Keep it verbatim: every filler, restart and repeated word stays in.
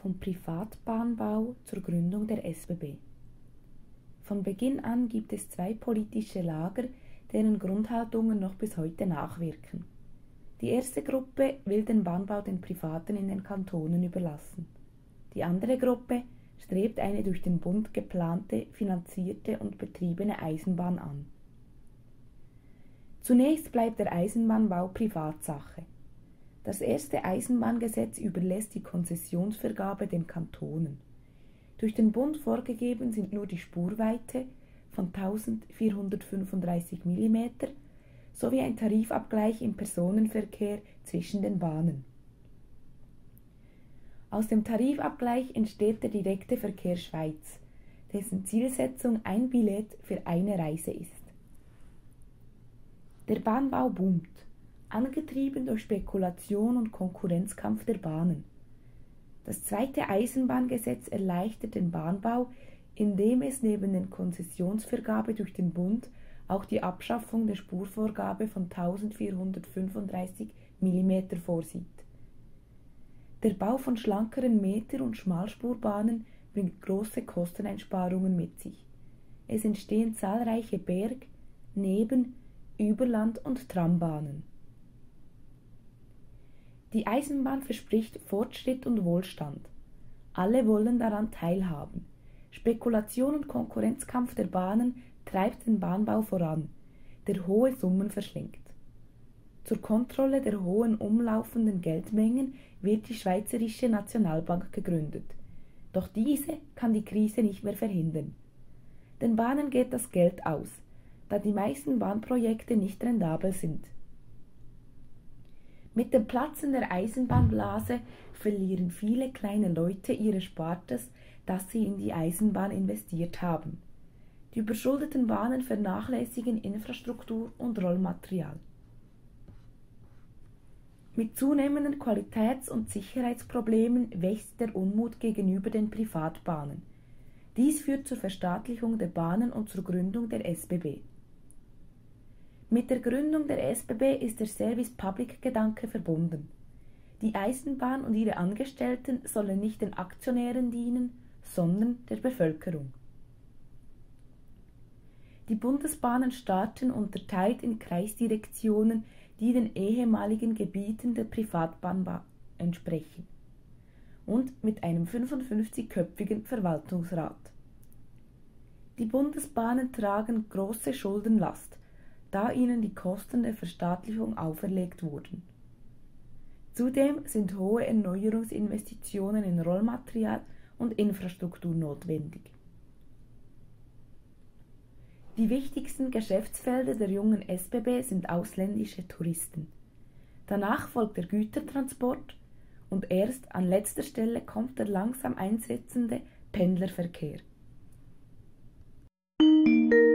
vom Privatbahnbau zur Gründung der S B B. Von Beginn an gibt es zwei politische Lager, deren Grundhaltungen noch bis heute nachwirken. Die erste Gruppe will den Bahnbau den Privaten in den Kantonen überlassen. Die andere Gruppe strebt eine durch den Bund geplante, finanzierte und betriebene Eisenbahn an. Zunächst bleibt der Eisenbahnbau Privatsache. Das erste Eisenbahngesetz überlässt die Konzessionsvergabe den Kantonen. Durch den Bund vorgegeben sind nur die Spurweite von eintausendvierhundertfünfunddreißig Millimeter sowie ein Tarifabgleich im Personenverkehr zwischen den Bahnen. Aus dem Tarifabgleich entsteht der direkte Verkehr Schweiz, dessen Zielsetzung ein Billett für eine Reise ist. Der Bahnbau boomt, angetrieben durch Spekulation und Konkurrenzkampf der Bahnen. Das zweite Eisenbahngesetz erleichtert den Bahnbau, indem es neben der Konzessionsvergabe durch den Bund auch die Abschaffung der Spurvorgabe von eintausendvierhundertfünfunddreißig Millimeter vorsieht. Der Bau von schlankeren Meter- und Schmalspurbahnen bringt große Kosteneinsparungen mit sich. Es entstehen zahlreiche Berg-, Neben-, Überland- und Trambahnen. Die Eisenbahn verspricht Fortschritt und Wohlstand. Alle wollen daran teilhaben. Spekulation und Konkurrenzkampf der Bahnen treibt den Bahnbau voran, der hohe Summen verschlingt. Zur Kontrolle der hohen umlaufenden Geldmengen wird die Schweizerische Nationalbank gegründet. Doch diese kann die Krise nicht mehr verhindern. Den Bahnen geht das Geld aus, da die meisten Bahnprojekte nicht rentabel sind. Mit dem Platzen der Eisenbahnblase verlieren viele kleine Leute ihr Erspartes, das sie in die Eisenbahn investiert haben. Die überschuldeten Bahnen vernachlässigen Infrastruktur und Rollmaterial. Mit zunehmenden Qualitäts- und Sicherheitsproblemen wächst der Unmut gegenüber den Privatbahnen. Dies führt zur Verstaatlichung der Bahnen und zur Gründung der S B B. Mit der Gründung der S B B ist der Service-Public-Gedanke verbunden. Die Eisenbahn und ihre Angestellten sollen nicht den Aktionären dienen, sondern der Bevölkerung. Die Bundesbahnen starten unterteilt in Kreisdirektionen, die den ehemaligen Gebieten der Privatbahn entsprechen, und mit einem fünfundfünfzigköpfigen Verwaltungsrat. Die Bundesbahnen tragen große Schuldenlast, da ihnen die Kosten der Verstaatlichung auferlegt wurden. Zudem sind hohe Erneuerungsinvestitionen in Rollmaterial und Infrastruktur notwendig. Die wichtigsten Geschäftsfelder der jungen S B B sind ausländische Touristen. Danach folgt der Gütertransport und erst an letzter Stelle kommt der langsam einsetzende Pendlerverkehr.